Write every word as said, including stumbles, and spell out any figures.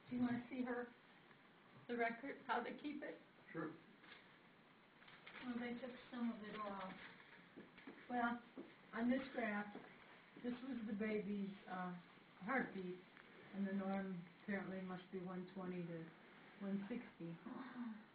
Do you want to see her, the record, how they keep it? Sure. Well, they took some of it off. Well, on this graph, this was the baby's uh, heartbeat, and the norm apparently must be one twenty to one sixty.